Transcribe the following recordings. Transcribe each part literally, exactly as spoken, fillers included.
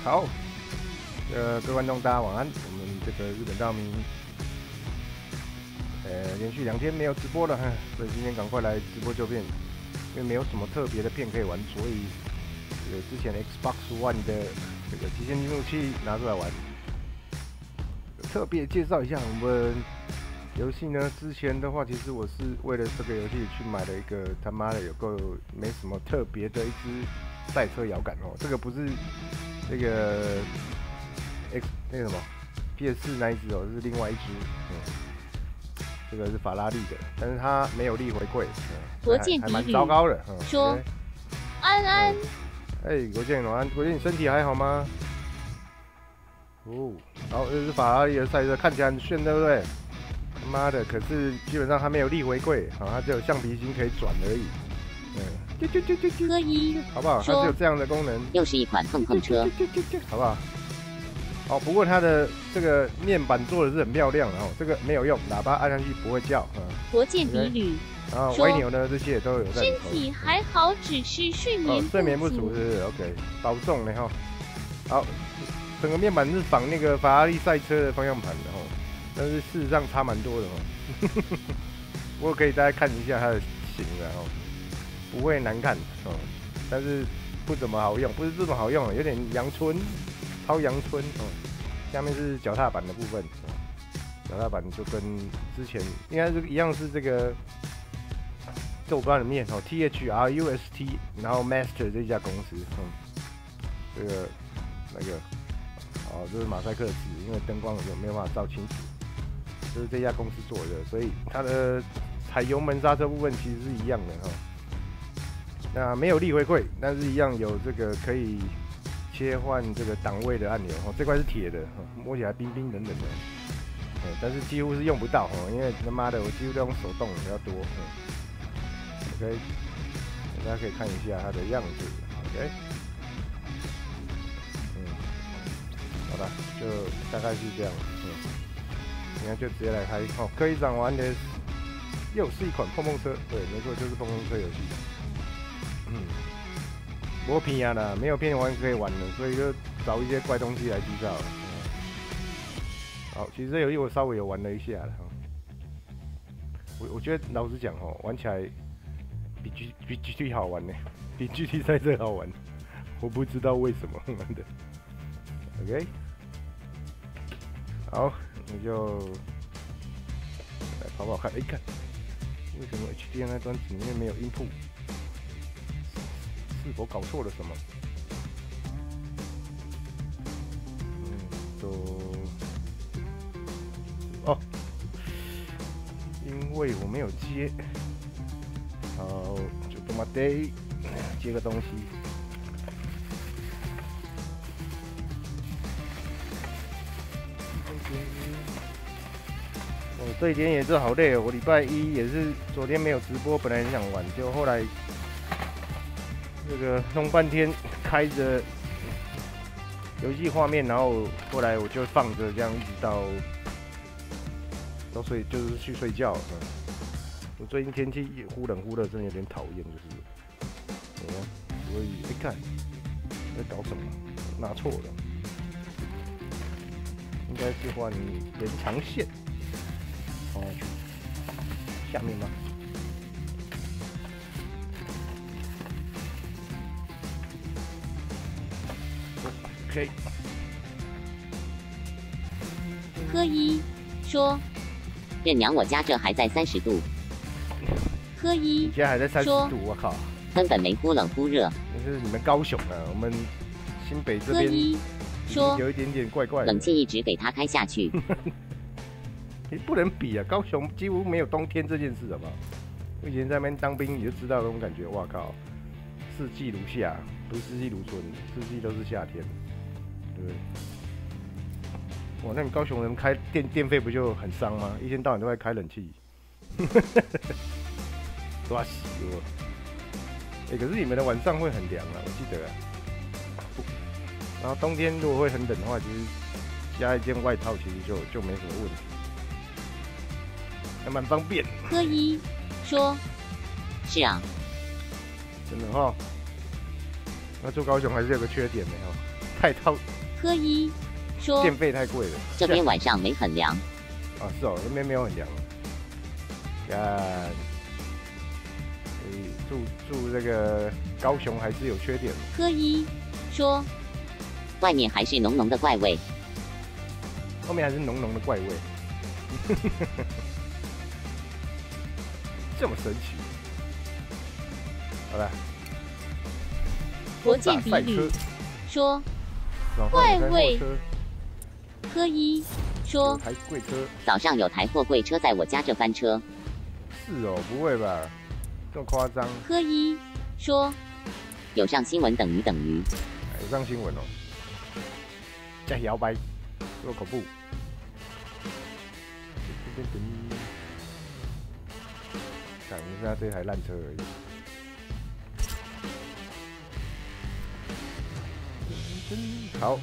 好，呃，各位观众大家晚安。我们这个日本道明，呃，连续两天没有直播了，所以今天赶快来直播救片，因为没有什么特别的片可以玩，所以这个之前 Xbox One 的这个极限进入器拿出来玩。特别介绍一下我们游戏呢，之前的话，其实我是为了这个游戏去买了一个他妈的有够没什么特别的一支赛车摇杆哦，这个不是那个 X 那个什么 P S 四那一只哦，这是另外一只，嗯，这个是法拉利的，但是它没有力回馈， 国建还蛮糟糕的。嗯、 说，安安， 哎、欸，国建晚安，国建你身体还好吗？哦，然后这是法拉利的赛车，看起来很炫，对不对？他妈的，可是基本上它没有力回馈，啊，它只有橡皮筋可以转而已。嗯，啾啾啾啾啾， 科一， 好不好？它只有这样的功能。 又是一款碰碰车， 好不好？哦，不过它的这个面板做的是很漂亮，然后这个没有用，喇叭按上去不会叫。嗯， 国建比吕， 然后歪扭呢，这些也都有在里头。 身体还好，只是睡眠不足。 哦、睡眠不足是不是 OK， 保重了哈。好。整个面板是仿那个法拉利赛车的方向盘的哦，但是事实上差蛮多的哦。不过可以大家看一下它的型然后不会难看哦，但是不怎么好用，不是这么好用，有点阳春，超阳春哦。下面是脚踏板的部分，哦、脚踏板就跟之前应该是一样，是这个豆干的面哦 ，T H R U S T， 然后 Master 这家公司，嗯，这个那个。哦，这是马赛克字，因为灯光有没有办法照清楚，这是这家公司做的，所以它的踩油门刹车部分其实是一样的哈。那没有力回馈，但是一样有这个可以切换这个档位的按钮哈。这块是铁的，摸起来冰冰冷冷的，嗯，但是几乎是用不到哈，因为他妈的我几乎都用手动比较多。嗯 OK， 大家可以看一下它的样子 ，OK。好了，就大概是这样。嗯，你看就直接来开哦。可以讲玩的又是一款碰碰车，对，没错，就是碰碰车游戏。嗯，没片啊啦，没有片玩可以玩的，所以就找一些怪东西来制造。嗯，好，其实这游戏我稍微有玩了一下了。我我觉得老实讲哦，玩起来比 G 比 G T 好玩呢，比 G T 赛车好玩。我不知道为什么玩的。OK， 好，那就来跑跑看。哎、欸，看，为什么 H D M I 端子里面没有音谱？是否搞错了什么？嗯，都哦，因为我没有接。好，就他妈得接个东西。哦，这一天也是好累哦。我礼拜一也是昨天没有直播，本来很想玩，结果后来这个弄半天开着游戏画面，然后后来我就放着这样一直到到睡，就是去睡觉。嗯，我最近天气忽冷忽热，真的有点讨厌，就是，嗯，所以哎看在搞什么？拿错了。应该是换延长线，哦，下面吗 ？OK。 科一说：“任娘，我家这还在三十度。”科一， 你家还在三十度，我靠， 根本没忽冷忽热。 那是你们高雄啊，我们新北这边。说有一点点怪怪的， 冷气一直给它开下去。 你不能比啊！高雄几乎没有冬天这件事，好不好？我以前在那边当兵，你就知道那种感觉。哇靠，四季如夏，不是四季如春，四季都是夏天，对不对？哇，那你高雄人开电电费不就很伤吗？一天到晚都在开冷气，抓死我！哎、欸，可是你们的晚上会很凉啊，我记得啊。然后冬天如果会很冷的话，其实加一件外套其实就就没什么问题，还蛮方便。 科一说：“是啊， 真的哈。那住高雄还是有个缺点的哈， 太套， 科一说电费太贵了。 这边晚上没很凉。 啊，是哦，那边没有很凉。干，住住这个高雄还是有缺点。 科一说，外面还是浓浓的怪味， 后面还是浓浓的怪味。这么神奇。好了。 国际比旅说，怪味。科一说， 台贵车， 早上有台货柜车在我家这翻车。 是哦，不会吧？这么夸张？ 科一说，有上新闻等于等于。 有上新闻哦。在摇摆，做恐怖。看一下这台烂车而已。好。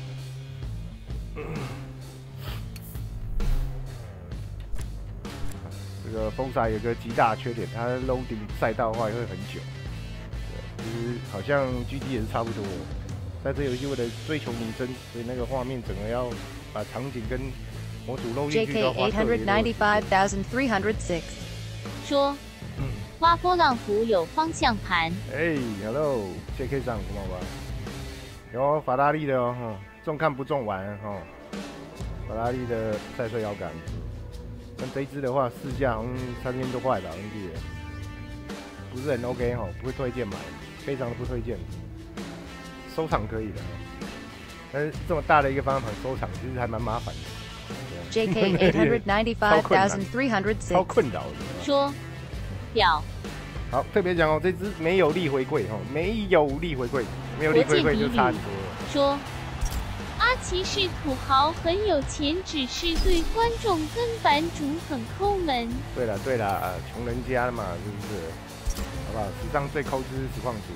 这个风沙有个极大的缺点，它 loading 赛道的话也会很久。对，其实好像 G T 也是差不多。在这游戏为了追求拟真，所以那个画面整个要把场景跟模组漏进去都要花特别多的时间。 说，嗯，花波浪湖有方向盘。 哎 ，Hello，J K 上怎么吧？有法拉利的哦，哈，重看不重玩哈。法拉利的赛车摇杆。但这一支的话，市价好像三千多块吧，我记得，不是很 OK 哈，不会推荐买，非常的不推荐。收藏可以的，但是这么大的一个方向盘收藏，其实还蛮麻烦的。 J K eight hundred ninety-five thousand three hundred six 超困扰的。 说，表。 好，特别讲哦，这支没有力回馈哈，没有力回馈，没有力回馈就差很多了。 说。阿奇是土豪，很有钱，只是对观众跟版主很抠门。 对了对了，啊，穷人家嘛，是不是？好不好？史上最抠就是实况组。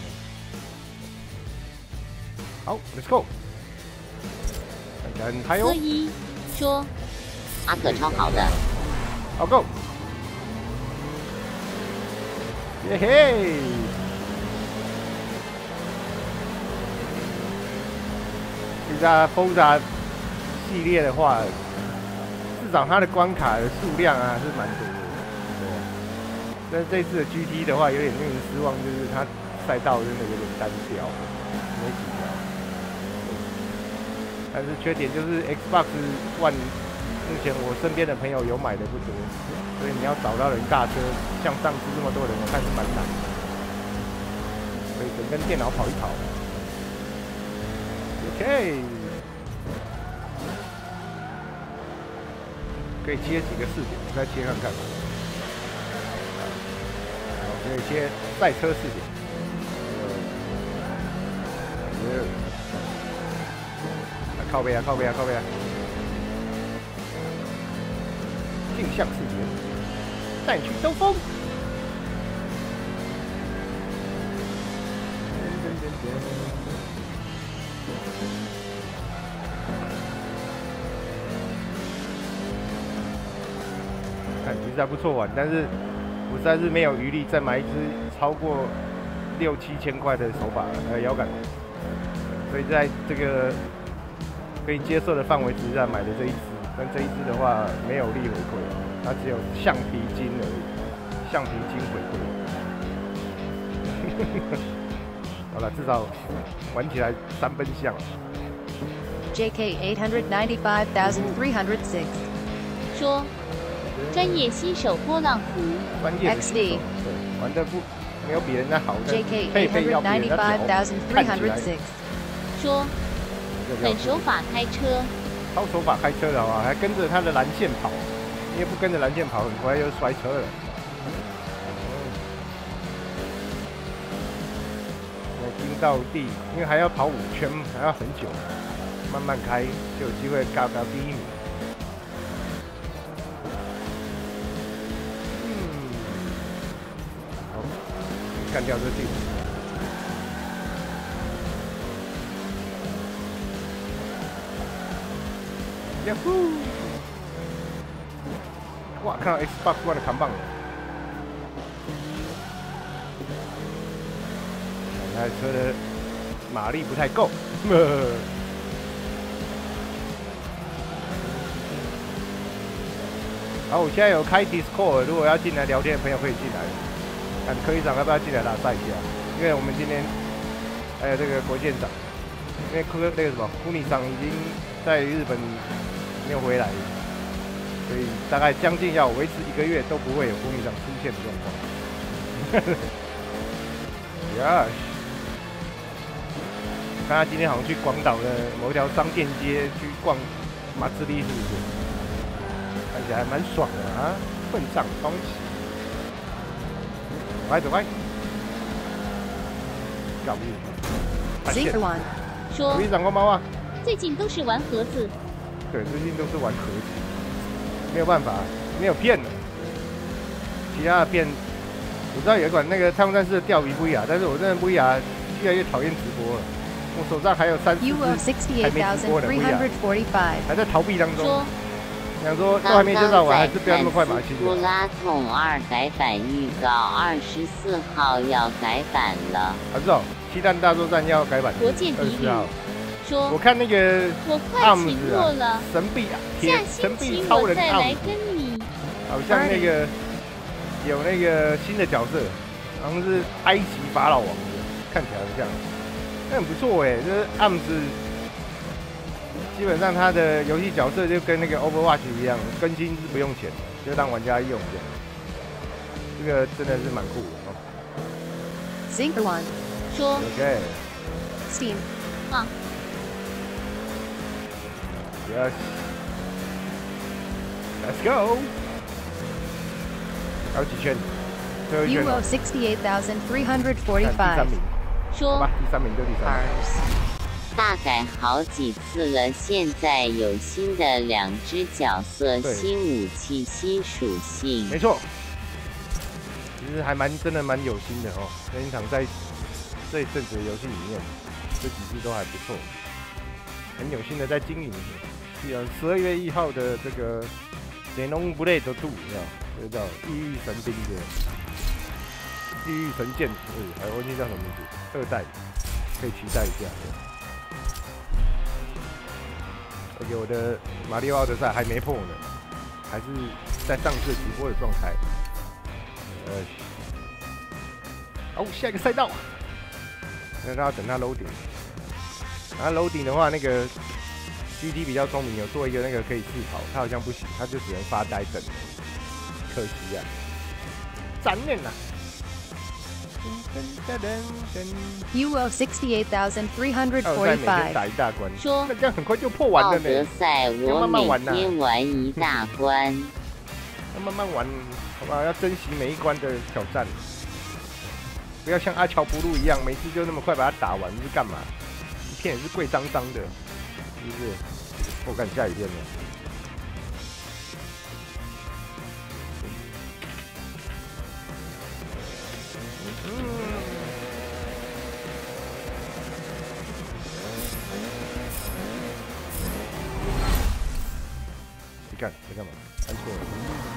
好 ，Let's go。看起来很嗨哦。 科一说，阿可超好的。 好 ，Go。耶嘿。其实 Forza 系列的话，至少它的关卡的数量啊是蛮多的，对。但是这次的 G T 的话，有点令人失望，就是它赛道真的有点单调，没几条。但是缺点就是 Xbox One， 目前我身边的朋友有买的不多，所以你要找到人尬车，像上次这么多人，我看是蛮难的。所以整跟电脑跑一跑。OK， 可以切几个视点，我再切看看。好，可以切赛车视点。呃，靠背啊，靠背啊，靠背啊！镜像视点，带你去兜风。看，其实还不错玩，但是我实在是没有余力再买一支超过六七千块的手把呃摇杆，所以在这个可以接受的范围之下买的这一支，但这一支的话没有力回馈，它只有橡皮筋而已，橡皮筋回馈。好了，至少玩起来三分像。 J K eight hundred ninety-five thousand three hundred six 说。专业新手波浪湖， 专业的新手，对，玩的不没有比人家好，但是 J K 配 eight 备 hundred 要比人家 ninety-five 屌， thousand three hundred six 说很守法开车， 超守法开车的话，还跟着他的蓝线跑，因为不跟着蓝线跑，很快就摔车了。我盯到地，因为还要跑五圈，还要很久，慢慢开就有机会嘎到第一名。干掉这地图。呀呼！哇，看到 Xbox One 的扛棒了。那台车的马力不太够。 然后我现在有开 Discord， 如果要进来聊天的朋友可以进来。看科技长要不要进来打赛一下？因为我们今天还有这个国舰长，因为科那个什么库尼长已经在日本没有回来，所以大概将近要维持一个月都不会有库尼长出现的状况。呀，看他今天好像去广岛的某一条商店街去逛马自立，是不是？看起来还蛮爽的啊！混账东西，走开走开！搞不定。 Zinker One 说科技长，こんばんは。 最近都是玩盒子， 对，最近都是玩盒子，没有办法，没有骗的。其他的骗，我知道有一款那个太空战士的钓鱼不雅，但是我真的不雅越来越讨厌直播了。我手上还有三四 U O 只 sixty-eight thousand three hundred forty-five 还在逃避当中。 说想说都还没介绍完，还是不要那么快把它清布拉统二改版预告，二十四号要改版了。 啊，是哦，鸡蛋大作战要改版， 国舰敌旅号。 说我看那个我快请过了， 啊、神臂啊， 下神星期臂超人我再来 arms 跟你。 好像那个有那个新的角色，好像是埃及法老王的，看起来很像，那很不错哎，就是 arms。基本上它的游戏角色就跟那个 Overwatch 一样，更新是不用钱的，就让玩家用这样。这个真的是蛮酷的哦。 Zinker One 说 OK Steam 啊 Yes Let's go 还有几圈？最后一圈 U 哦。 O sixty-eight thousand three hundred 看第三 forty-five 名，好说吧，第三名就第三名。 大改好几次了，现在有新的两只角色、新武器、新属性。 没错，其实还蛮真的蛮有心的哦。任天堂在这一阵子的游戏里面，这几只都还不错，很有心的在经营。是啊，十二月一号的这个《神龙不累的度》，你知道，这个叫地狱神兵的地狱神剑，嗯，还有忘记叫什么名字，二代，可以期待一下。而且我的马里奥奥德赛还没破呢，还是在上次直播的状态。呃，好，下一个赛道，那他要等他 loading。然后 loading 的话，那个 G T 比较聪明，有做一个那个可以试跑，他好像不行，他就只能发呆等。可惜啊，残念啊。 U O sixty-eight thousand three hundred 哦，在每天 forty-five 打一大关， 说那这样很快就破完了奥德呢。 赛我每天玩一大关， 要慢慢玩，好不好？要珍惜每一关的挑战，不要像阿乔布鲁一样，每次就那么快把它打完，是干嘛？一片也是贵脏脏的，是不是？我看下雨天了。干在干嘛？按错了。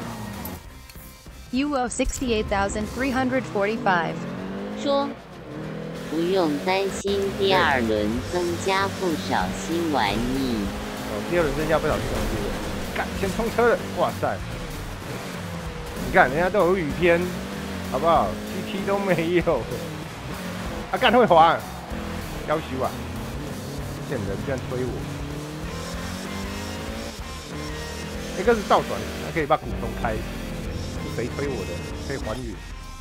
U O sixty-eight thousand three hundred forty-five 说不用担心第二轮增加不少新玩意。 哦，第二轮增加不少新东西了。干，先冲车了！哇塞！你看人家都有雨天，好不好 ？G T 都没有。啊，干会滑，要求啊！骗人，居然推我！ 一个是倒转，还可以把股东开。是谁推我的？可以还原。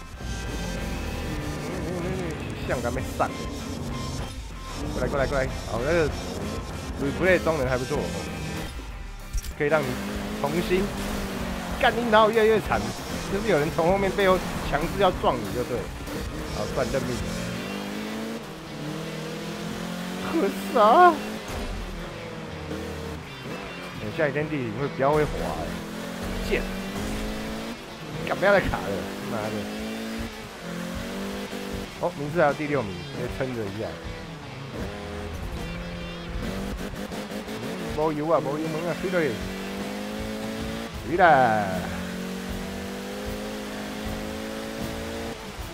像还没上。过来过来过来，好，那个 replay 装人还不错，可以让你重新干你脑越来越惨，就是有人从后面背后强制要撞你就对了。好，算认命。可啥？ 下雨天地形会比较会滑、欸，贱，干不要再卡了，妈的！哦，名次还有第六名，再撑着一下。无油啊，无油门啊，水嘞，水啦！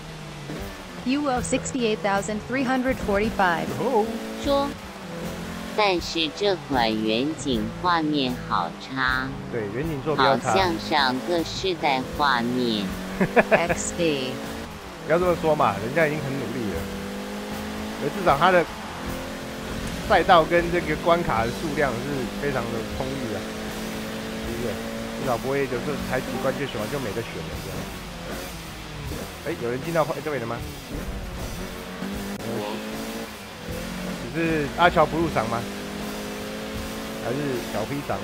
U O sixty-eight thousand three hundred forty-five 哦， 说但是这款远景画面好差。 对，远景做比较差。 好像上个世代画面。 X D。 不要这么说嘛，人家已经很努力了。而至少它的赛道跟这个关卡的数量是非常的充裕啊，是不是？至少不会就是才几关就选完就没得选了这样。哎、欸，有人进到这里了吗？只是阿乔不入场吗？还是小 P 场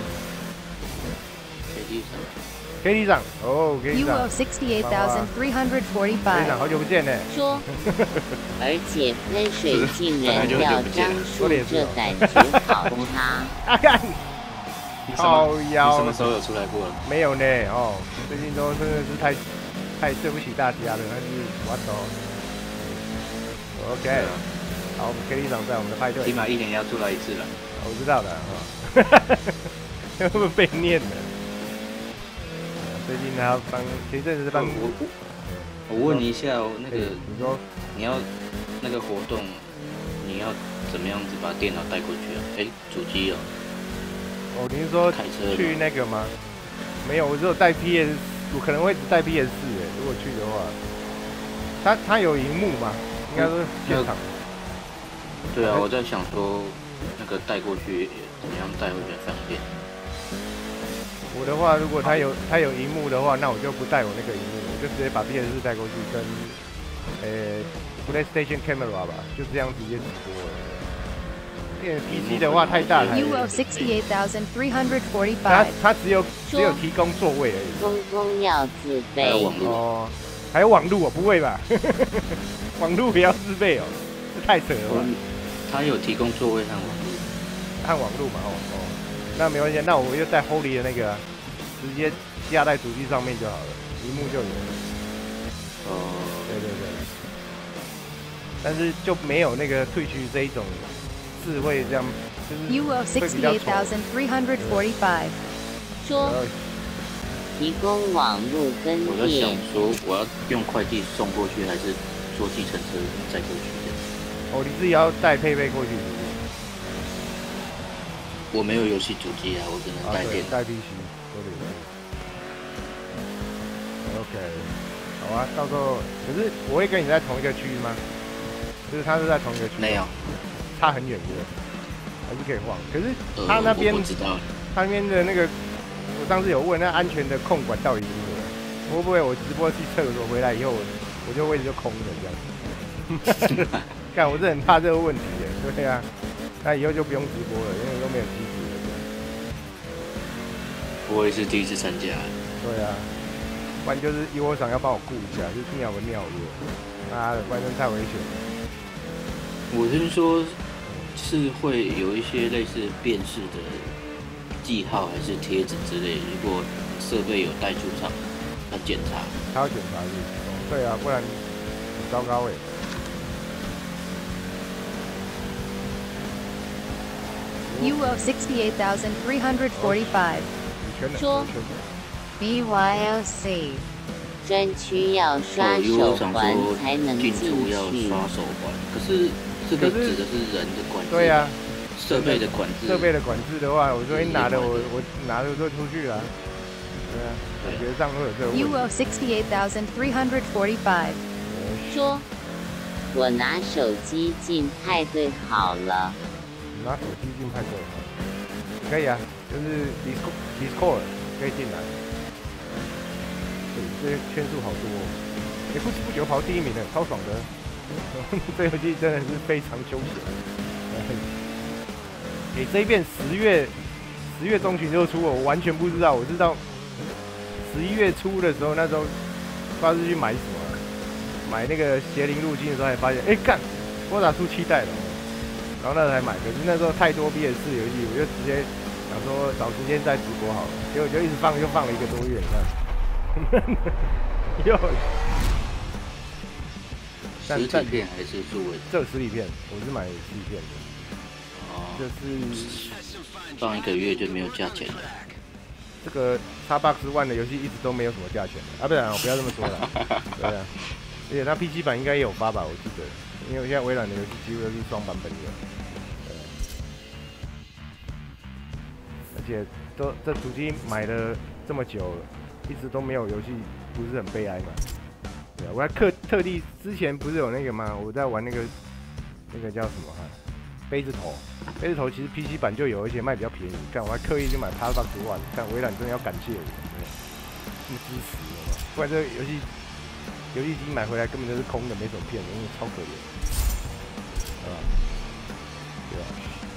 ？K D 场 ，K D 场哦 ，K D 场。 U O sixty-eight thousand three hundred forty-five。 K D 场好久不见呢。 说，而且喷水竟然掉张数，这感觉好差。 啊干！ 靠腰。你什么时候有出来过了？ 没有呢，哦，最近都真的是太太对不起大家了，但是我走。OK。好，我们 K D 场在我们的派对， 起码一年要出来一次了。 我知道的哈，会不会被念的？最近他帮，前阵子是帮我我我问你一下哦，那个你说你要那个活动，你要怎么样子把电脑带过去啊？哎，主机哦。 哦，你是说去那个吗？没有，我只有带 P S， 我可能会只带 P S 四哎，如果去的话，他他有荧幕吗？应该是现场。 对啊，我在想说，那个带过去怎么样带会比较方便？ 我的话，如果他有他有荧幕的话，那我就不带我那个荧幕，我就直接把 P S 四带过去跟，呃 ，PlayStation Camera 吧，就这样直接直播了。因为 P C 的话太大了。 U O sixty-eight thousand three hundred forty-five。 它它只有只有提供座位而已。 公公要自备。 还有网络哦，还有网络哦，不会吧？网络也要自备哦，这太扯了吧？ 他有提供座位和网络， 和网络嘛，哦哦，那没关系，那我就带 Holy 的那个，直接架在主机上面就好了，屏幕就有了。 哦， 对对对，但是就没有那个Twitch这一种智慧这样，就是 U O sixty-eight thousand three hundred forty-five。 说提供网络跟我在想电。 说，我要用快递送过去，还是坐计程车载过去？ 哦，你自己要带配备过去是不是？ 我没有游戏主机啊，我只能带电脑。 带 P C， 对对对。OK， 好啊，到时候可是我会跟你在同一个区域吗？就是他是在同一个区域。 没有， 差很远的，还是可以晃。可是他那边， 呃、我知道他那边的那个，我上次有问那安全的控管到底如何？会不会我直播去厕所回来以后，我我就位置就空了这样？看，我是很怕这个问题的，对啊，那以后就不用直播了，因为都没有机子了。 我也是第一次参加。 对啊，不然就是一窝场要帮我顾一下，就是尿个尿的，妈的，不然真太危险了。 我听说是会有一些类似辨识的记号还是贴纸之类，如果设备有带出场，要检查。 他要检查是？哦，对啊，不然很糟糕哎。 U O sixty-eight thousand three hundred forty-five。 说 B Y O C。 专区要刷手环才能进去。 进出要刷手环，可是这个指的是人的管制。 对啊， 设备的管制。 设备的管制的话，我说你拿的我我拿的就出去了。对啊，感觉上会有这个问题。 U O sixty-eight thousand three hundred forty-five。 说，我拿手机进派对好了。 拿手机进派对好了，可以啊，就是 Discord Discord 可以进来。对，这些圈数好多哦，也不知不觉跑第一名了，超爽的。这游戏真的是非常休闲。诶、欸，这一遍十月十月中旬就出了，我完全不知道。我知道十一月初的时候，那时候不知道是去买什么，买那个邪灵入境的时候，才发现，哎、欸，干，我打出期待了。然后那时候才买，可是那时候太多 P S 四游戏，我就直接想说找时间再直播好了。结果就一直放，就放了一个多月，你看。又。 实体片还是数位？ 这实体片，我是买实体片的。哦。就是放一个月就没有价钱了。 这个 Xbox One 的游戏一直都没有什么价钱的啊，不然我不要这么说了。对啊。而且它 P C 版应该也有发吧，我记得。因为现在微软的游戏几乎都是双版本的。 且都这主机买了这么久了，一直都没有游戏，不是很悲哀嘛？对啊，我还特特地之前不是有那个吗？我在玩那个那个叫什么哈、啊？杯子头，杯子头其实 P C 版就有，而且卖比较便宜。看我还刻意去买 Xbox One， 看微软真的要感谢我，这么支持我，不然这个游戏游戏机买回来根本就是空的，没什么骗的，因为超可怜，啊，对吧？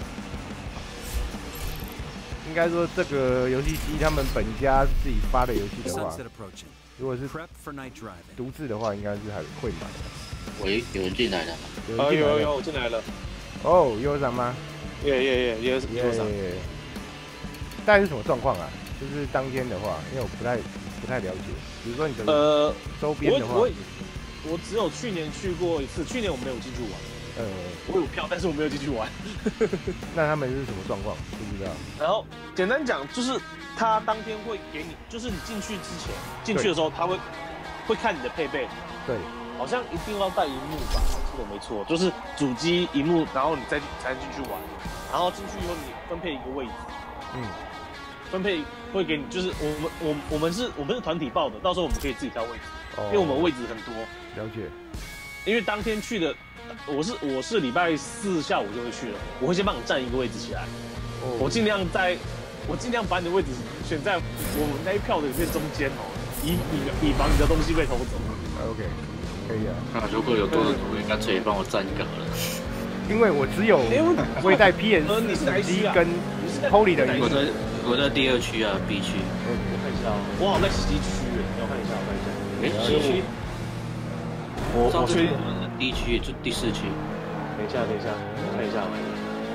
应该说这个游戏机他们本家自己发的游戏的话，如果是独自的话，应该是还会买的。 喂，有人进来了？ 啊，有有有，我进来了。 哦，优长吗？ 耶耶耶耶优长。 大概是什么状况啊？就是当天的话，因为我不太不太了解。比如说你的呃周边的话， 我我我只有去年去过一次，去年我没有进去玩。呃，我有票，但是我没有进去玩。 那他们是什么状况？不知道。 然后简单讲，就是他当天会给你，就是你进去之前，进去的时候他会会看你的配备。 对。 好像一定要带萤幕吧，记得没错，就是主机萤幕，然后你再才能进去玩。然后进去以后，你分配一个位置，嗯，分配会给你，就是我们我我们是我们是团体报的，到时候我们可以自己挑位置，哦、因为我们位置很多。 了解。 因为当天去的，我是我是礼拜四下午就会去了，我会先帮你占一个位置起来，哦、我尽量在，我尽量把你的位置选在我们那一票的里面中间哦，以以以防你的东西被偷走。 OK。可以啊， 那如果有多的图，干脆帮我占一个好了。 因为我只有会带 P S 四手机跟 Holy 的。 我在我在第二区啊 ，B 区。 我看一下哦，我好像在西区诶，你要看一下，我看一下。 哎，西区。 我我去 D 区，就第四区。 等一下，等一下，我看一下，我看一下。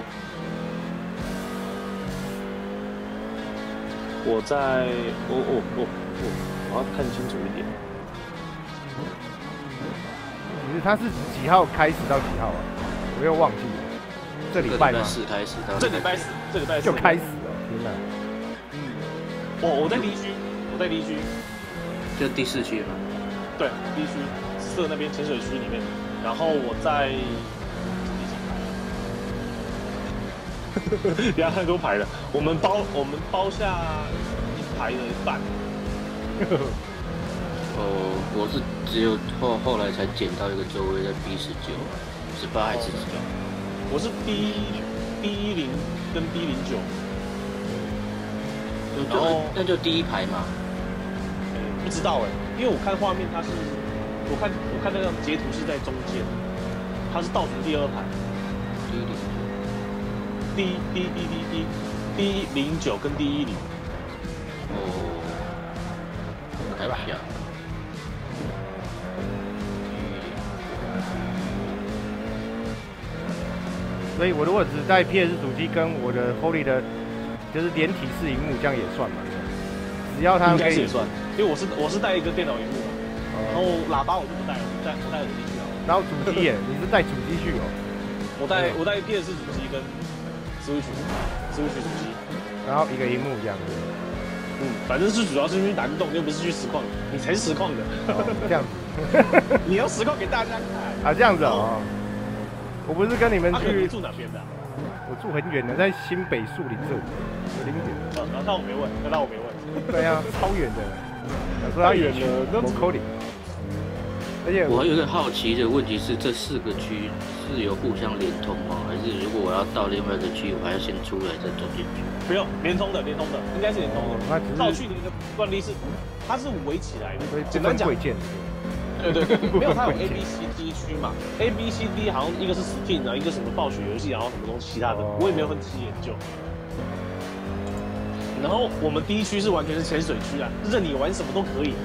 我在，我我我我我要看清楚一点。 其实他是几号开始到几号啊？我又忘记了。这礼拜吗？ 四开始到。 这礼拜四，这礼拜四就开始了。天哪！ 嗯，我我在 D 区，我在 D 区， 就第四区嘛。 对 ，D 区，紫色那边浅水区里面。然后我在，等下太多排了，我们包我们包下一排的一半。 哦，我是只有后后来才捡到一个周围在 B 十九、十八还是十九？ 我是 B B 一零跟 B 零九， 然后那就第一排嘛。 欸、不知道哎、欸，因为我看画面它是，我看我看那个截图是在中间，它是倒数第二排。 第零九。 D D D D D D 零九跟 D 一零。 哦，看一下。 所以我如果只带 P S 主机跟我的 Holy 的，就是连体式萤幕，这样也算嘛？只要它应该是也算，因为我是我是带一个电脑萤幕嘛，哦、然后喇叭我就不带了，我带我带耳机去了。 然后主机耶，你是带主机去哦？ 我带我带 P S 主机跟 Switch Switch 主机， 然后一个萤幕这样子。 嗯，反正是主要是去打运动，又不是去实况，你才是实况的。 哦、这样子， 你要实况给大家看啊？这样子哦。我不是跟你们去、啊、 你住哪边的、啊？ 我住很远的，在新北树林这里，有零点。 啊，那我没问，那我没问。 对啊，超远的。我说要远了，我扣你。而且我有一个好奇的问题是，这四个区是有互相连通吗？还是如果我要到另外一个区，我还要先出来再走进去？ 不用，连通的，连通的，应该是连通的。哦、到去年的惯例是，它是围起来的。简单讲。对对对，没有，它有 A B C D 区嘛 ，A B C D 好像一个是 Steam 啊，一个什么暴雪游戏，然后什么东西其他的，我也没有分析研究。然后我们第一区是完全是潜水区啊，任你玩什么都可以。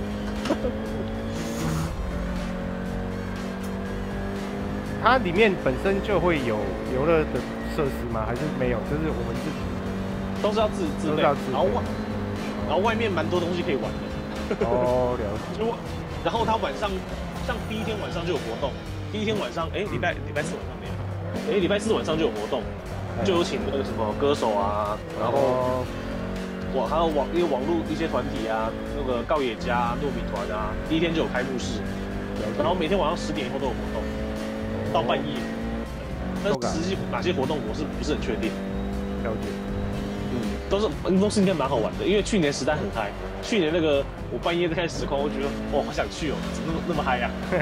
它里面本身就会有游乐的设施吗？还是没有？就是我们自己都是要自己自备，然后外然后外面蛮多东西可以玩的。 哦，了解。 然后他晚上，像第一天晚上就有活动，第一天晚上，哎，礼拜礼拜四晚上没有，哎，礼拜四晚上就有活动，就有请那个什么歌手啊，然后网还有网一些网络一些团体啊，那个告野家、糯米团啊，第一天就有开幕式，然后每天晚上十点以后都有活动，到半夜。但是实际哪些活动我是不是很确定？ 了解。 嗯。 都是都是应该蛮好玩的，因为去年时代很嗨，去年那个我半夜在看实况，我觉得哇好想去哦，怎么那么那么嗨呀、啊？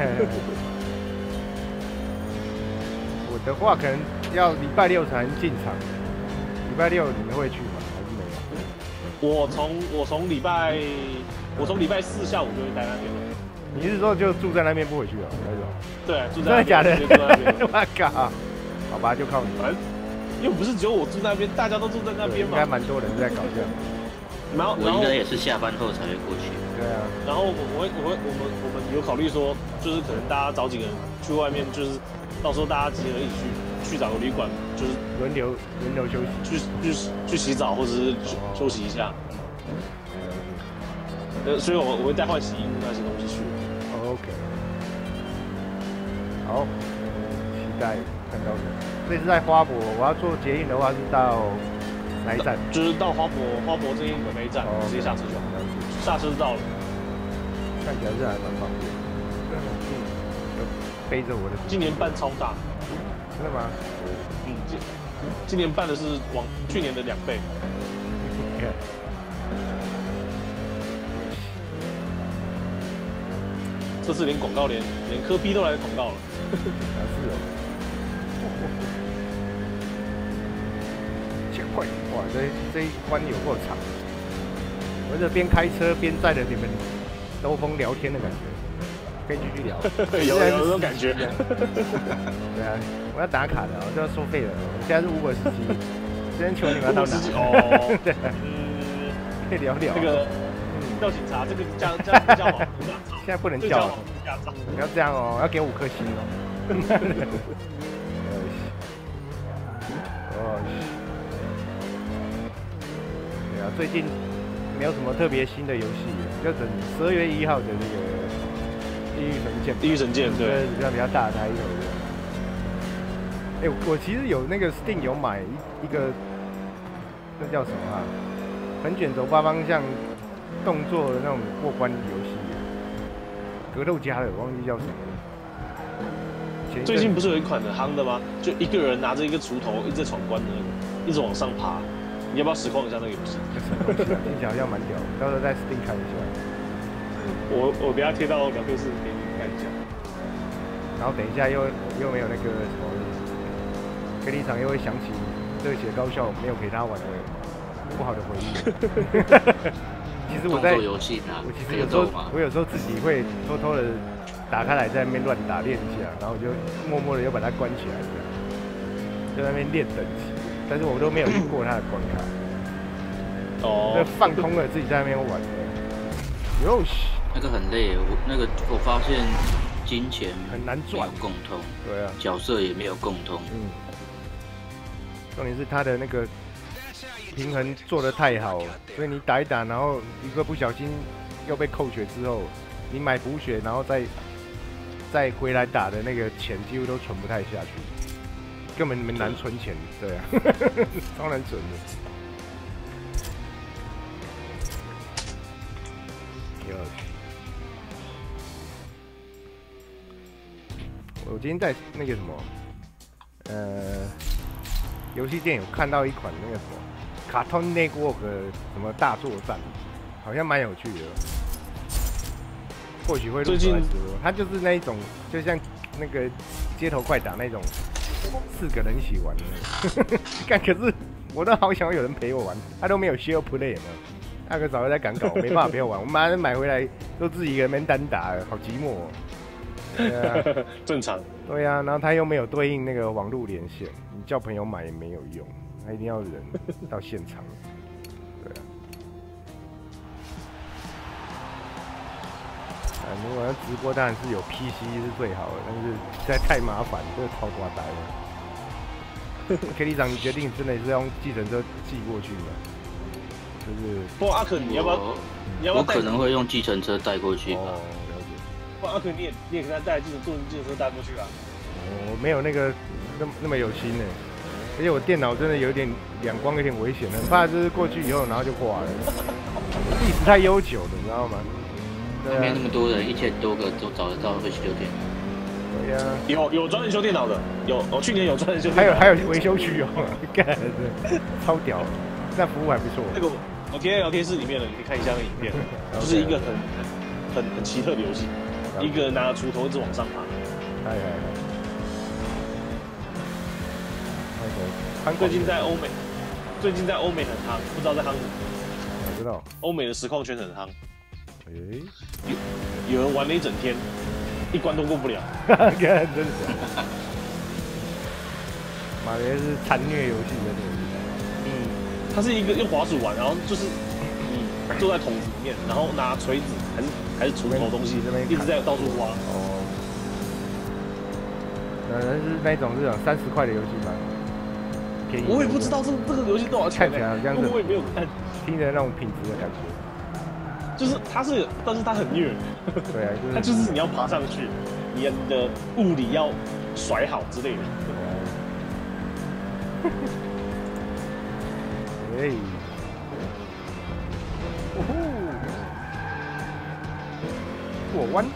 我的话可能要礼拜六才能进场，礼拜六你们会去吗？还是没有？ 我从我从礼拜我从礼拜四下午就会待那边了。 你是说就住在那边不回去啊？那种？ 对，住在那边。 真的假的？ 住在那边。 我靠！好吧，就靠你。 反正又不是只有我住那边，大家都住在那边嘛。 应该蛮多人在搞这样。 然后， 我应该也是下班后才会过去。 对啊。 然后我我会我会我们我们有考虑说，就是可能大家找几个人去外面，就是到时候大家集合一起去去找个旅馆，就是轮流轮流休息， 去去去洗澡或者是休息一下。呃，所以我我会带换洗衣物那些东西去。 OK。好，期待看到你。这次在花博，我要坐捷运的话是到哪一站？ 就是到花博花博这一个那一站，直接下车就好，下车就到了。 看起来是还蛮方便。背着我的。 今年办超大。 真的吗？ 嗯，今今年办的是往去年的两倍。这次连广告连连科比都来广告了。 啊是哦。千块哇，这这一关有够长。我这边开车边载着你们兜风聊天的感觉。可以继续聊， 有有这种感觉。 对啊，我要打卡的，我就要收费了。我现在是Uber司机，今天求你们要到哪？ 哦， 对，可以聊聊。 那个叫警察，这个驾驾不叫好， 现在不能叫了，不要这样哦，要给五颗星哦。哦，对啊，最近没有什么特别新的游戏，就等十二月一号的那个。地狱神剑， 地狱神剑，对， 比较比较大的抬头的。哎、欸，我其实有那个 Steam 有买一一个，那叫什么啊？横卷轴八方向动作的那种过关游戏，格斗家的，我忘记叫什么了。 最近不是有一款很夯的吗？就一个人拿着一个锄头一直在闯关的那个，一直往上爬。你要不要实况一下那个游戏？ 听起来好像蛮屌的，到时候在 Steam 看一下。 我我等下贴到聊天室给你看一下， 然后等一下又又没有那个什么，跟你场又会想起热血高校没有陪他玩的不好的回忆。其实我在，我其实有时候我有时候自己会偷偷的打开来在那边乱打练一下，然后我就默默的又把它关起来，这样在那边练等级，但是我都没有去过他的关卡。哦，就放空了自己在那边玩的。哟西。 那个很累，我那个我发现金钱很难赚， 共通， 对啊， 角色也没有共通， 嗯，重点是他的那个平衡做得太好，所以你打一打，然后一个不小心又被扣血之后，你买补血，然后再再回来打的那个钱几乎都存不太下去，根本很难存钱，对啊，超难存的。我今天在那个什么，呃，游戏店有看到一款那个什么Cartoon Network什么大作战，好像蛮有趣的，或许会录出来直播。它就是那一种，就像那个街头快打那种，四个人一起玩的。但可是我都好想有人陪我玩，他都没有 share play 嘛。那个早就在赶稿，没办法陪我玩。我妈买回来都自己一个人边单打，好寂寞哦。对啊， 正常。 对啊，然后他又没有对应那个网络连线，你叫朋友买也没有用，他一定要人到现场。对啊。啊，如果要直播当然是有 P C 是最好的，但是实在太麻烦，这个超挂呆了。K D 长，你决定真的是要用计程车寄过去吗？就是。 不过阿肯，你要不要？你要不要？ 我可能会用计程车带过去吧。 哦阿可，你也你也跟他带计程坐计程车带过去啊？ 我没有那个那么那么有心呢，而且我电脑真的有点两光，有点危险，很怕就是过去以后然后就挂了，历史太悠久了，你知道吗？ 对啊，没那么多人，一千多个都找得到会修电脑。 对呀、啊， 有有专门修电脑的，有我去年有专门修电脑， 还有还有维修区哦，干超屌。 那服务还不错。 那个我贴在聊天室里面了，你可以看一下那个影片，就是一个很很很奇特的游戏，一个拿着锄头一直往上爬。 哎哎哎。 最近在欧美，最近在欧美很夯，不知道在夯什么。 我知道。 欧美的实况圈很夯。 诶， 有有人玩了一整天，一关都过不了。 看，真的假的？妈的，是残虐游戏的那种。 嗯，它是一个用滑鼠玩，然后就是你坐在桶子里面，然后拿锤子还是还是锄头东西，一直在到处挖。 哦。呃，是那种这种三十块的游戏吗？便宜。 我也不知道这这个游戏多少钱、欸， 看起来好像是。 我也没有看。 听着那种品质的感觉。 就是它是，但是它很虐。 对啊，就是。 它就是你要爬上去，你的物理要甩好之类的。 哎，哦吼，过弯。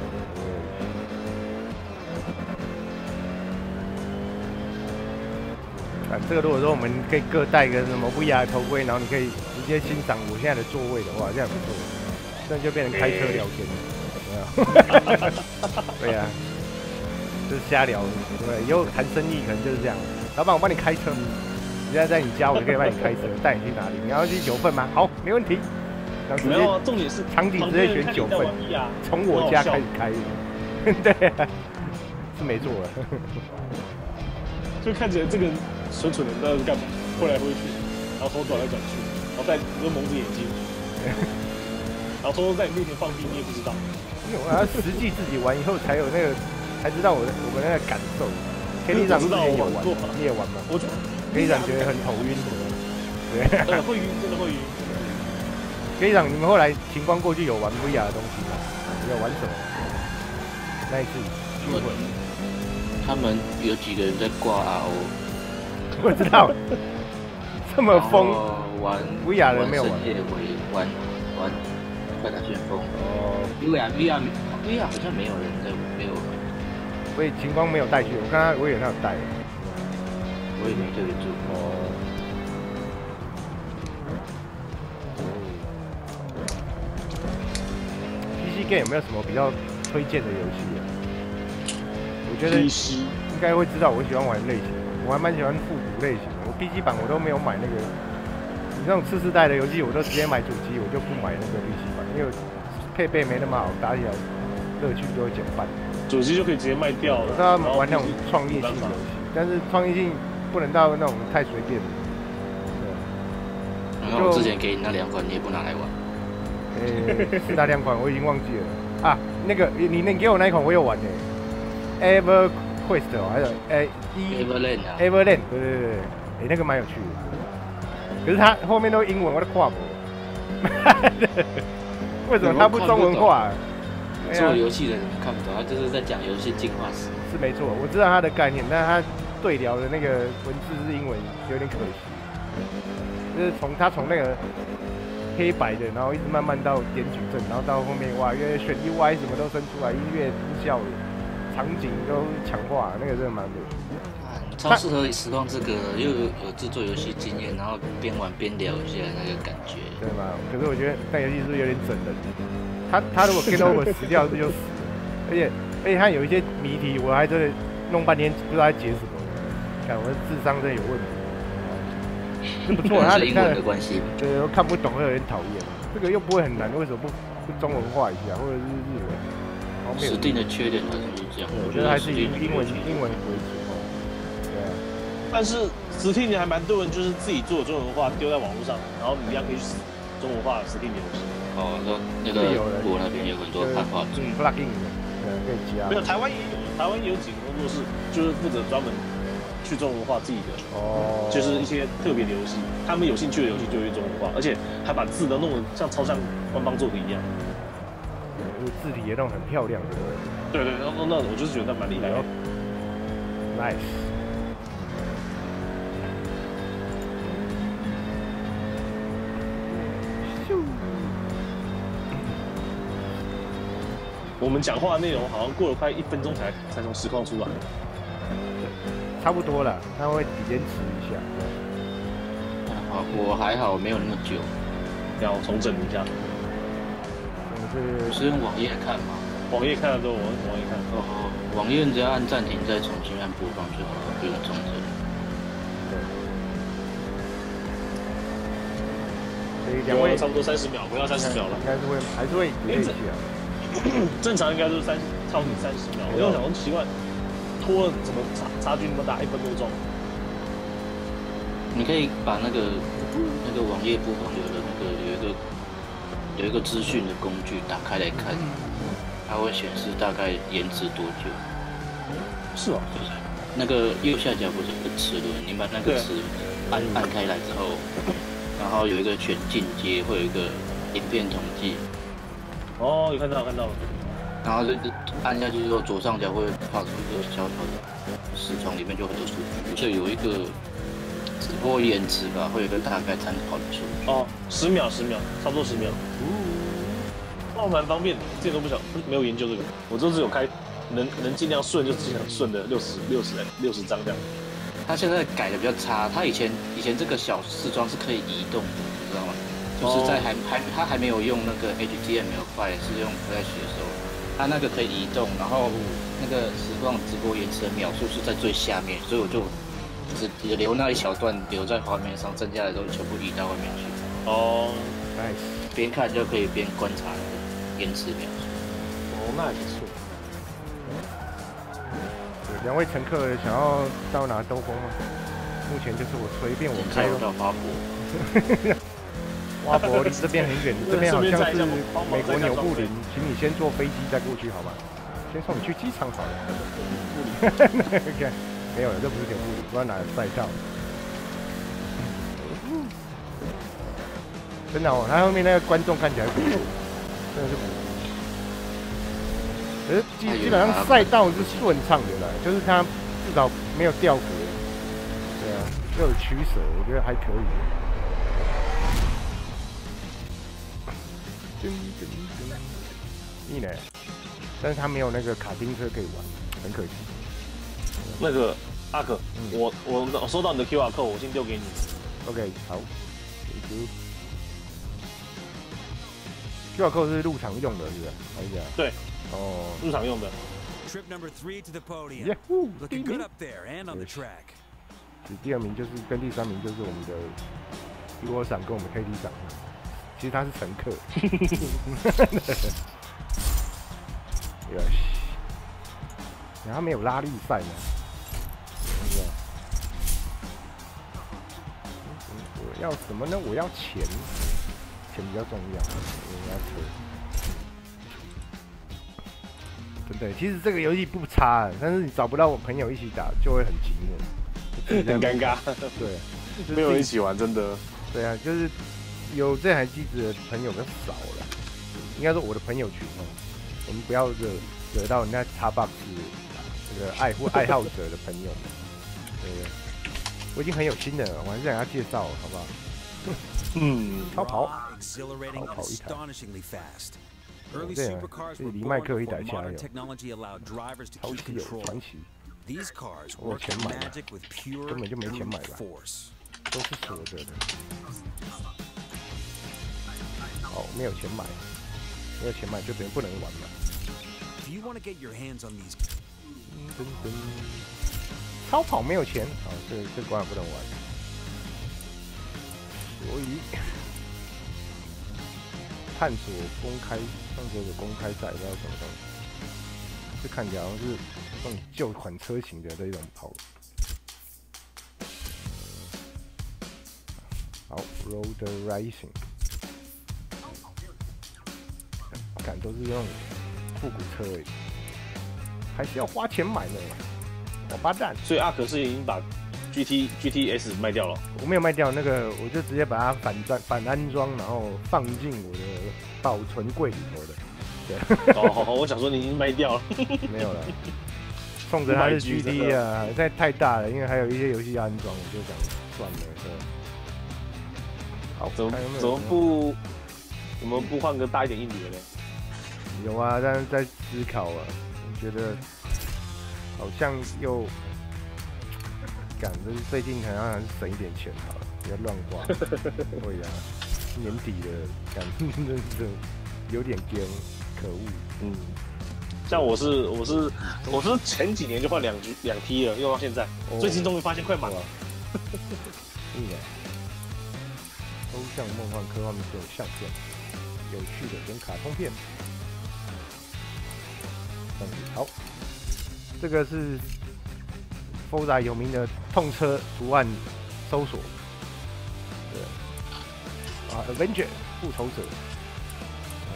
啊，这个如果说我们可以各戴个什么 V R 头盔，然后你可以直接欣赏我现在的座位的话，这样不错。这样就变成开车聊天了，有没有？对啊，就是瞎聊，对不对？以后谈生意可能就是这样。老板，我帮你开车。现在在你家，我就可以帮你开车，带你去哪里？你要去九份吗？好，没问题。然后直接没有，重点是场景直接选九份，从我家开始开。对啊，是没错的。 就看起来这个人蠢蠢的，不知道是干嘛，挥来挥去，然后头转来转去，然后戴又蒙着眼睛，然后偷偷在你面前放屁，你也不知道。 因为我要实际自己玩以后才有那个，才知道我的我们那个感受。K D 长之前有玩，你也玩吗？ 我就。 K D 长觉得很头晕，对， 对，会晕，真的会晕。 K D 长，你们后来情况过去有玩 V R 的东西吗？有玩什么？那一次聚会， 他们有几个人在挂 R O， 我知道，这么疯， 玩 V R 人没有玩， 玩玩快打旋风。哦 ，V R V R V R 好像没有人在没有， 所以情况没有带去，我看他我以为他有带。 我也没特别注意。哦。 P C game 有没有什么比较推荐的游戏啊？我觉得 P C 应该会知道我喜欢玩类型，我还蛮喜欢复古类型的。我 P C 版我都没有买那个，你这种次世代的游戏，我都直接买主机，我就不买那个 P C 版，因为配备没那么好，打起来乐趣就会减半。 主机就可以直接卖掉了。 我知道玩那种创意性游戏，但是创意性。不能到那种太随便的。 然后我之前给你那两款，你也不拿来玩。 诶，是哪两款？我已经忘记了。啊，那个你你给我那一款我有玩诶 ，Ever Quest 哦，还有诶 Everland 啊 ，Everland， 对对对，诶那个蛮有趣的。可是它后面都英文，我都跨不。为什么它不中文化？ 做游戏的人看不懂，他就是在讲游戏进化史。 是没错，我知道它的概念，但是它。对聊的那个文字是英文，有点可惜。就是从他从那个黑白的，然后一直慢慢到点矩阵，然后到后面哇，因为选 U I 什么都生出来，音乐、音效、场景都强化，那个真的蛮有趣的。 超适合实况这个，又有有制作游戏经验，然后边玩边聊一下那个感觉。 对吗？可是我觉得那游戏是不是有点整人？他他如果 Get Over 死掉，这就死了。而且而且他有一些谜题，我还真的弄半天不知道在解什么。看我的智商真的有问题，是不错。他是英文的关系， 对，我看不懂会有点讨厌。这个又不会很难，为什么不不中文化一下，或者是日文？ 指定的缺点好像是这样。 我觉得还是以英文英文为主哦。对啊。 但是 Steam 还蛮多人就是自己做中文化丢在网络上，然后你一样可以去死中文化的 Steam 游戏。 哦，说那个我那边有很多汉化组 plugin 的，对，可以加。 没有，台湾也有，台湾也有几个工作室，就是负责专门。去中文化自己的哦，就是一些特别的游戏，他们有兴趣的游戏就会中文化，而且还把字都弄得像超像官方做的一样， 字体也弄很漂亮， 对对，那那我就是觉得蛮厉害的 ，nice。 我们讲话的内容好像过了快一分钟才才从实况出来。 差不多了，它会延迟一下。 啊，我还好，没有那么久。 要重整一下。 是是用网页看吗？ 网页看的都我网页看。 哦，网页你只要按暂停再重新按播放就好了，不用重整。 对。所以两位差不多三十秒，不要三十秒了。 应该是会还是会累一啊。 正常应该就是三超你三十秒。我就想说奇怪，拖了怎么差差距那么大，一分多钟？ 你可以把那个那个网页播放有的那个有一个有一个资讯的工具打开来看，它会显示大概延迟多久。 是哦， 就是那个右下角不是有个齿轮，你把那个齿轮按按开来之后，然后有一个选进阶，会有一个影片统计。 哦，有看到看到了。 然后就按下去之后，左上角会跑出一个小小的视窗，里面就很多数据，所以有一个直播延迟吧，会有一个大概参考的数据。 哦，十秒十秒，差不多十秒。哦，蛮方便的，之前都不想没有研究这个，我就只有开能能尽量顺就尽量顺的六十六十六十张这样。 它现在改的比较差，它以前以前这个小视窗是可以移动的，你知道吗？就是在还还它还没有用那个 H T M L file 是用 Flash 的时候，它那个可以移动，然后那个实况直播延迟的秒数是在最下面，所以我就只只留那一小段留在画面上，剩下的都全部移到外面去。 哦， 哎， 边看就可以边观察那个延迟秒数。 哦，那也不错。 两位乘客想要到哪兜风吗？目前就是我随便我开到花博。 花博离这边很远，这边好像是美国纽布林，请你先坐飞机再过去好吗？先送你去机场好了。OK， 没有了，这不是纽布林，不知道哪个赛道。真的哦，他后面那个观众看起来不错，真的是不错。可是基基本上赛道是顺畅的啦，就是它至少没有掉格，对啊，又有取舍，我觉得还可以。你呢？但是它没有那个卡丁车可以玩，很可惜。 那个阿可，嗯、我我我收到你的 Q R code， 我先丢给你。 OK， 好。Q R code 是入场用的，是不是？看一下。 对。 哦， 入场用的。 Trip number three to the podium. Yeah, looking good up there and on the track. 第二名就是跟第三名就是我们的一锅赏跟我们 K D 赏，其实他是乘客。Yes， 然后他没有拉力赛呢。我要什么呢？我要钱，钱比较重要。我要车。真的，其实这个游戏不差，但是你找不到我朋友一起打，就会很寂寞， 很尴尬。 对， 就是、没有一起玩，真的。 对啊，就是有这台机子的朋友比较少了，应该说我的朋友群哦，我们不要惹惹到人家 Xbox 这个爱护爱好者的朋友们。对，我已经很有心的了，我还是想要介绍，好不好？嗯，超跑，超跑一台。 Early supercars were born before modern technology allowed drivers to keep control. These cars work magic with pure brute force. 都是锁着的。哦，没有钱买，没有钱买就等于不能玩了。 Do you want to get your hands on these? 噔噔，超跑没有钱，好，这这关不能玩。所以。探索公开，探索有公开赛，不知道什么东西。这看起来好像是这种旧款车型的这种跑。好 ，Road Racing， 感都是那种复古车而已，还是要花钱买呢，王八蛋！ 所以阿可是已经把 G T G T S 卖掉了。 我没有卖掉那个，我就直接把它反装反安装，然后放进我的保存柜里头的。对。 哦，我想说你已经卖掉了。 没有了，冲着它的 G T 啊，太太大了，因为还有一些游戏要安装，我就想算了。对。好， 怎么怎么不怎么不换个大一点硬碟呢？ 有啊，但是在思考啊，我觉得好像又。就是最近好像还是省一点钱好了。 不要乱刮。对呀、啊，年底了，感真的是有点惊，可恶。嗯， 像我是我是我是前几年就换两局两 T 了，用到现在，哦、最近终于发现快满了。 嗯，抽象梦幻科幻这种相片，有趣的跟卡通片。好，这个是 Forza 有名的痛车图案搜索，对，啊 ，Avenger 复仇者，嗯，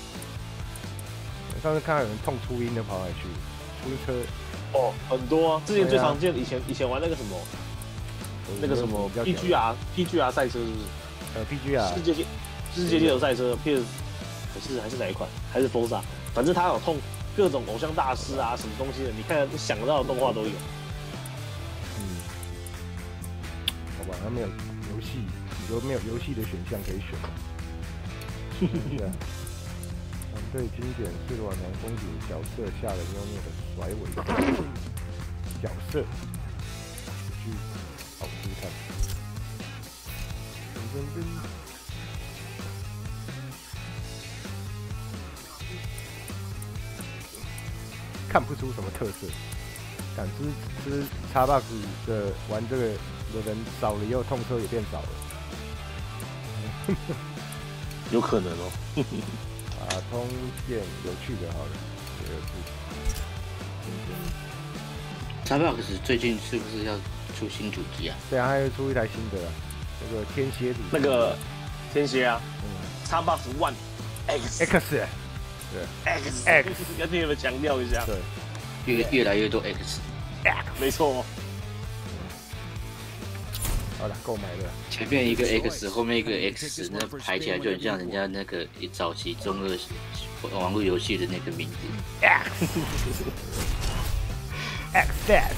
我上次看到有人痛初音的跑来去，初音车， 哦，很多啊，之前最常见，以前以前玩那个什么，那个什么 P G R P G R 赛车是不是？ 呃 ，P G R 世界世界街头赛车 ，P S 还是还是哪一款？还是 Forza， 反正它有痛。各种偶像大师啊，什么东西的，你看想得到的动画都有。 嗯，好吧，它没有游戏，你说没有游戏的选项可以选。是啊，团队经典是暖男公主角色下了幽默的甩尾角色，剧好舒坦。噔噔噔。看不出什么特色，感知吃 Xbox 的玩这个的人少了以后，痛车也变少了， 有可能哦。 卡通片有趣的，好了，有趣。Xbox 最近是不是要出新主机啊？ 对啊，还要出一台新的啦，那个天蝎主那个天蝎啊，嗯 ，Xbox One X X。对 ，X X 要跟你们强调一下， 对， 越越来越多 X， 没错。 好了，购买了。 前面一个 X， 后面一个 X， 那排起来就很像人家那个早期中二网络游戏的那个名字。 X X。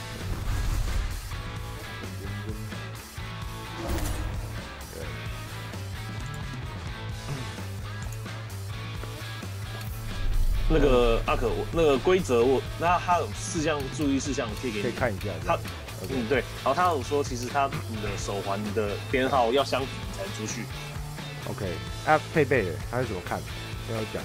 那个阿可，那个规则我那他有四项注意事项贴给你， 可以看一下。 他，嗯对，然后他有说，其实他你的手环的编号要相符才能出去。 OK， 啊，配备他是怎么看？要讲。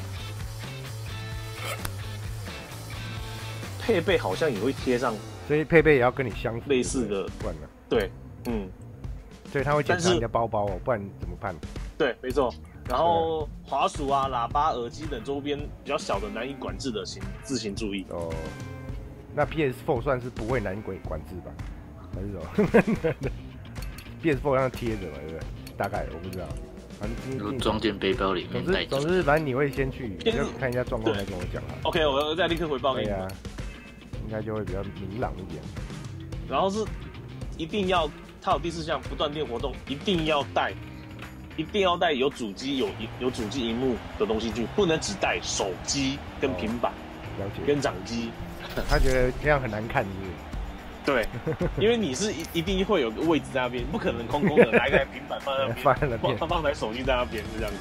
配备好像也会贴上， 所以配备也要跟你相符， 类似的。 不然呢？ 对，嗯， 所以他会检查你的包包哦，不然怎么办？ 对，没错。然后滑鼠啊、喇叭、耳机等周边比较小的难以管制的，请自行注意。 哦，那 P S 四 算是不会难以管制吧？还是什么？P S 四 上贴着嘛，对不对？大概我不知道，反正装进背包里面带走。 总之，反正你会先去看一下状况，再跟我讲啊。 OK， 我再立刻回报给你。 对啊，应该就会比较明朗一点。 然后是一定要，它有第四项不断电活动，一定要带。一定要带有主机、有有主机荧幕的东西去，不能只带手机跟平板， 了解， 跟掌机。 他觉得这样很难看，是不是？ 对，因为你是一一定会有个位置在那边，不可能空空的拿一台平板放在那边， 放在那边， 放放台手机在那边，是这样子。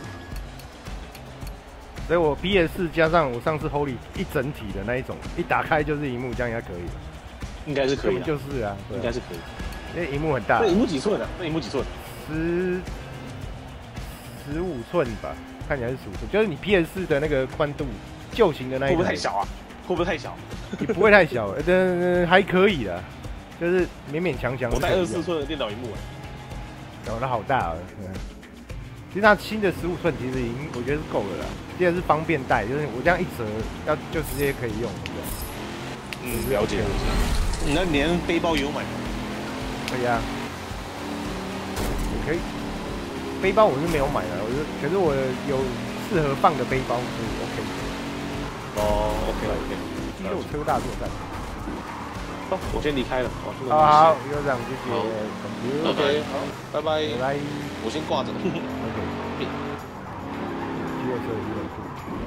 所以我 P S 四 加上我上次 Holy 一整体的那一种，一打开就是荧幕，这样应该可以。 应该是可以， 就是啊， 应该是可以， 因为荧幕很大。 那荧幕几寸啊？那荧幕几寸？ 十。十五寸吧，看起来是十五寸，就是你 P S 四 的那个宽度，旧型的那一台。 会不会太小啊？会不会太小？ 也不会太小，呃，还可以的，就是勉勉强强。 我带二十四寸的电脑荧幕， 搞得好大啊！其实它新的十五寸其实已经我觉得是够了啦，第二是方便带，就是我这样一折，要就直接可以用，这样。 嗯，了解了解。你那连背包也有买吗？ 可以啊，也可以。背包我是没有买的，我是可是我有适合放的背包是 OK 的。 哦 ，OK OK。 肌肉车大作战。 哦，我先离开了。 好，好，有长谢谢。 OK， 好，拜拜。 拜拜。 我先挂着。OK。 肌肉车的肌肉裤。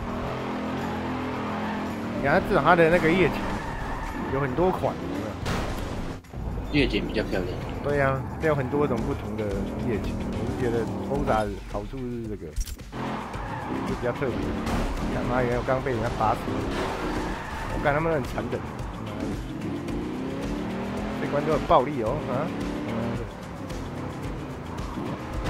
你看，至少它的那个夜景有很多款，有没有？ 夜景比较漂亮。 对呀、啊，有很多种不同的夜景。我是觉得 Forza 好处是这个，就比较特别。看妈原来我刚被人家拔死，我感他们很残忍，这关都很暴力哦啊！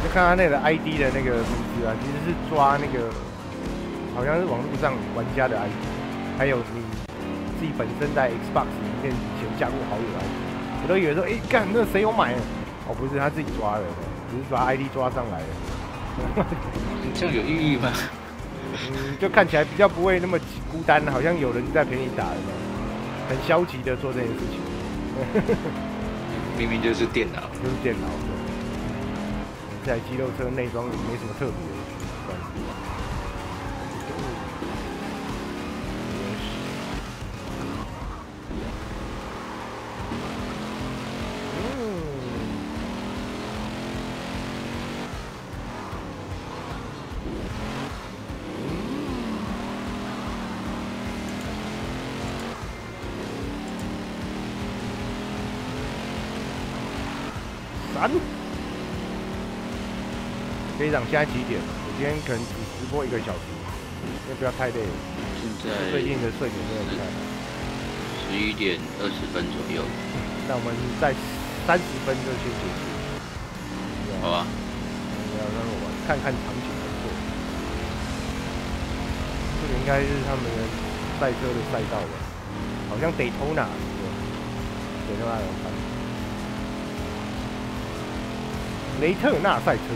就看他那个 I D 的那个名字啊，其实是抓那个好像是网络上玩家的 I D， 还有你自己本身在 Xbox 里面以前加过好友 I D。我都以为说，哎、欸，干那谁有买？哦，不是他自己抓的，只是把 I D 抓上来的。 这样有意义吗？ 嗯，就看起来比较不会那么孤单，好像有人在陪你打的，很消极的做这件事情。 明明就是电脑， 就是电脑。这台肌肉车内装也没什么特别的，算是。三，队长现在几点？我今天可能只直播一个小时，因为不要太累了。 现在最近的睡眠真的不太好。 十一点二十分左右。 那我们在三十分就先结束。 好啊。 不要让我玩，看看场景不错。这个应该是他们的赛车的赛道吧？好像得偷拿，得偷拿有看。雷特纳赛车，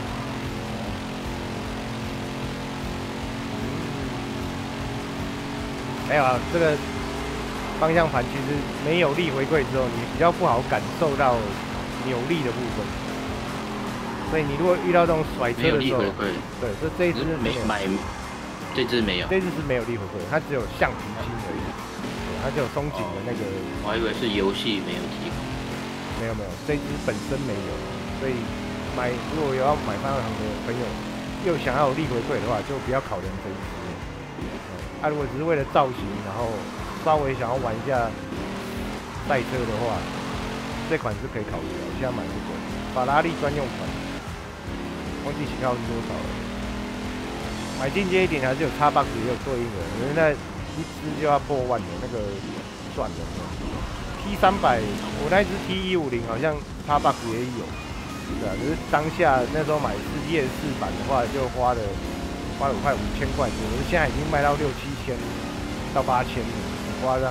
没有啊，这个方向盘其实没有力回馈之后，你比较不好感受到扭力的部分。所以你如果遇到这种甩车的时候，对，这这一支没买，这支没有， 这支是没有力回馈，它只有橡皮筋而已，它只有松紧的那个。 我还以为是游戏没有提供。 没有没有，这支本身没有。所以买如果有要买方向盘的朋友，又想要有力回馈的话，就不要考量这一支。啊，如果只是为了造型，然后稍微想要玩一下赛车的话，这款是可以考虑的。我现在买这个法拉利专用款，忘记型号是多少了。买进阶一点还是有 Xbox 也有对应的，因为那一支就要破万的，那个算了。T 三百，我那支 T 一五零好像 Xbox 也有。对啊，只是当下那时候买是夜市版的话，就花了花了快五千块多，可是现在已经卖到六七千到八千了，很夸张。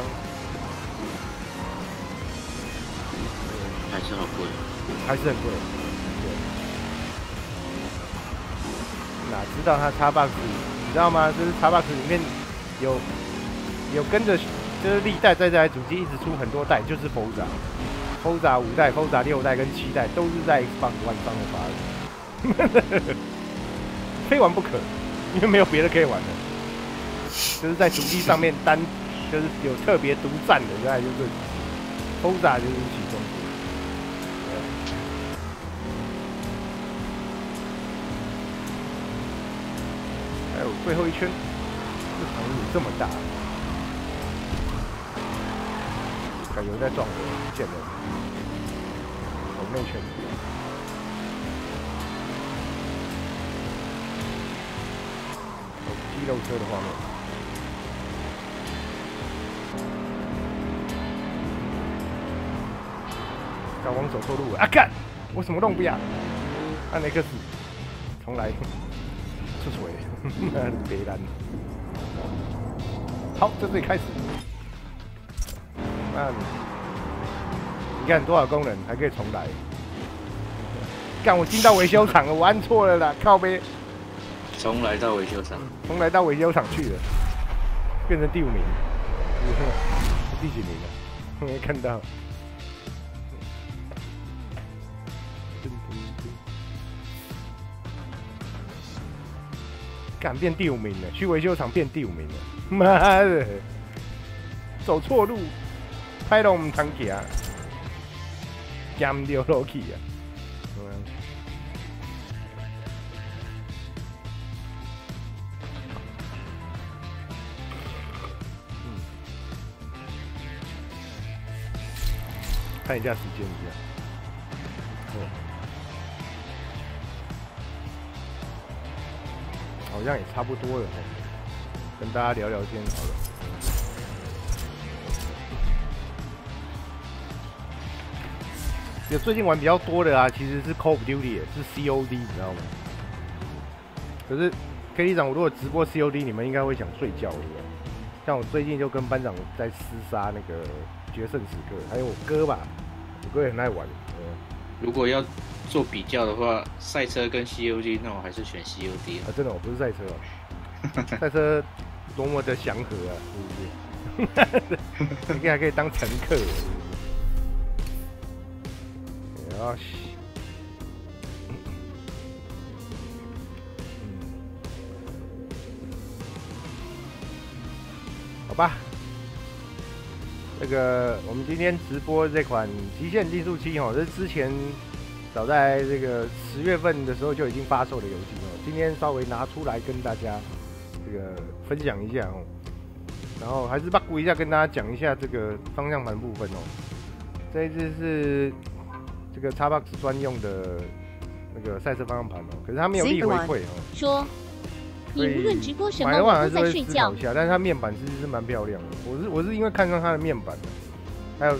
还是好贵， 还是很贵。对，哪知道它 Xbox， 你知道吗？就是 Xbox 里面有有跟着，就是历代在这台主机一直出很多代，就是 Forza。Forza 五代、Forza 六代跟七代都是在 Xbox One 上面发的，非玩不可，因为没有别的可以玩的，就是在主机上面单就是有特别独占的，大概就是 Forza 就是其中。还有最后一圈，这场路这么大，感觉在撞我，见了。内圈，肌肉车的画面，小王走错路了啊！干，我什么都不要，按 X， 重来，出水，别拦。好，在这里开始。那你看多少功能还可以重来？干，我进到维修厂了，我按错了啦，靠背。 重来到维修厂。 重来到维修厂去了，变成第五名。第几名了？没看到。干，变第五名了，去维修厂变第五名了。妈的，走错路，拍到我们堂行。减掉落去啊！嗯，看一下时间一下。哦，好像也差不多了，跟大家聊聊天好了。 有最近玩比较多的啊，其实是 Call of Duty， 是 C O D， 你知道吗？可是 K D 长，我如果直播 C O D， 你们应该会想睡觉，对不对？像我最近就跟班长在厮杀那个决胜时刻，还有我哥吧，我哥也很爱玩。嗯、 如果要做比较的话，赛车跟 C O D， 那我还是选 C O D 啊。真的，我不是赛车哦，赛车多么的祥和啊，是不是？你还可以当乘客。啊，好吧，这个我们今天直播这款《极限竞速七》哦，这是之前早在这个十月份的时候就已经发售的游戏哦，今天稍微拿出来跟大家这个分享一下哦，然后还是把顾一下跟大家讲一下这个方向盘部分哦，这一支是。这个 Xbox 专用的那个赛车方向盘哦，可是它没有力回馈哦。 说，你无论直播什么， 买的话我都在睡觉。 一下，但是它面板其实是蛮漂亮的。我是我是因为看上它的面板，还有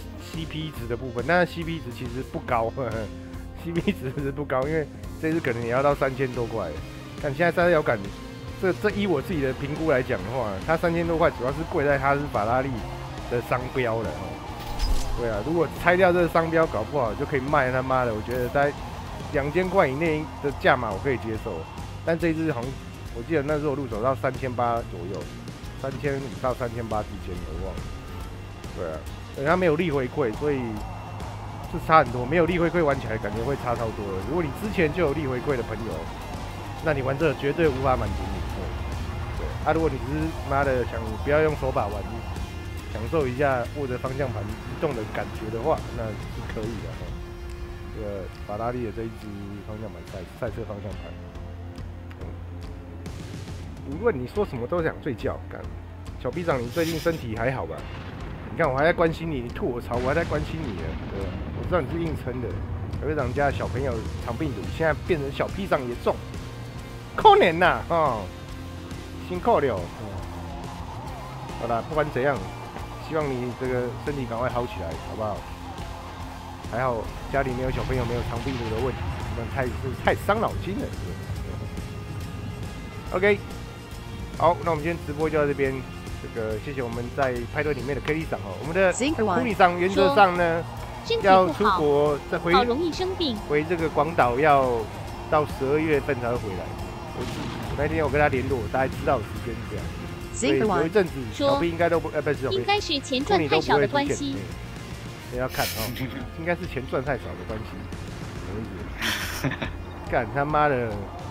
C P 值的部分，但是 C P 值其实不高呵呵 ，C P 值是不高，因为这次可能也要到三千多块。但现在赛车摇杆，这这依我自己的评估来讲的话，它三千多块主要是贵在它是法拉利的商标了哦。对啊，如果拆掉这个商标，搞不好就可以卖他妈的，我觉得在两千块以内的价码我可以接受。但这一支好像我记得那时候入手到三千八左右，三千五到三千八之间，我忘了。对啊，对它没有力回馈，所以是差很多。没有力回馈玩起来感觉会差超多的。如果你之前就有力回馈的朋友，那你玩这个绝对无法满足你。对，对啊，如果你只是妈的想不要用手把玩。享受一下握着方向盘移动的感觉的话，那是可以的哈。这个法拉利的这一支方向盘赛赛车方向盘，嗯，无论你说什么都想睡觉。干，小 B 长，你最近身体还好吧？你看我还在关心你，你吐我槽，我还在关心你呢，对吧？我知道你是硬撑的。小 B 长家的小朋友肠病毒，现在变成小 P 长也中，可怜呐，哦，辛苦了。嗯，好啦，不管怎样。希望你这个身体赶快好起来，好不好？还好家里没有小朋友，没有肠病毒的问题，不然太是太伤脑筋了。OK， 好，那我们今天直播就到这边。这个谢谢我们在派对里面的 K D 长哦，我们的库里长原则上呢要出国再回， 好容易生病， 回这个广岛要到十二月份才会回来。我那天我跟他联络，大概知道的时间是这样。所以有一阵子，小 B 应该都不，呃，不是， 应该是钱赚太少的关系。 你要看哦，应该是钱赚太少的关系。什么意思？干他妈的！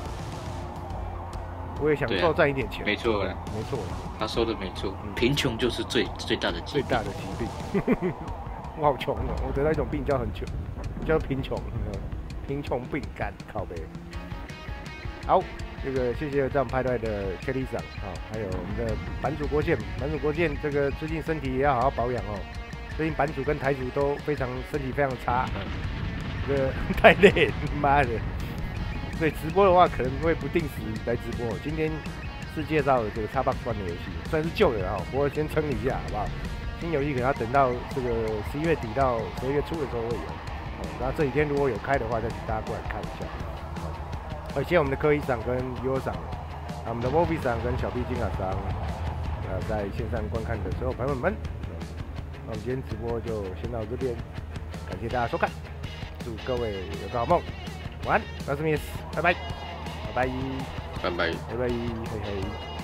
我也想多赚一点钱。 没错了， 没错， 他说的没错，贫穷就是最最大的疾病。最大的疾病。我好穷哦，我得到一种病叫很穷，叫贫穷，贫穷病干靠背。好。这个谢谢这样派对的 K D 长啊，还有我们的版主国建，版主国建这个最近身体也要好好保养哦。最近版主跟台主都非常身体非常差，嗯、这个太累，妈的！所以直播的话可能会不定时来直播。今天是介绍这个 Xbox One 的游戏，虽然是旧的啊，不过先撑一下好不好？新游戏可能要等到这个十一月底到十二月初的时候会有。哦，然后这几天如果有开的话，再请大家过来看一下。感谢我们的科一长跟 U 长，啊，我们的 Moby 长跟小 B 金卡长，呃，在线上观看的所有朋友们，那我们今天直播就先到这边，感谢大家收看，祝各位有个好梦，晚安，我是 Miss， 拜拜，拜拜， 拜拜， 拜拜，嘿嘿。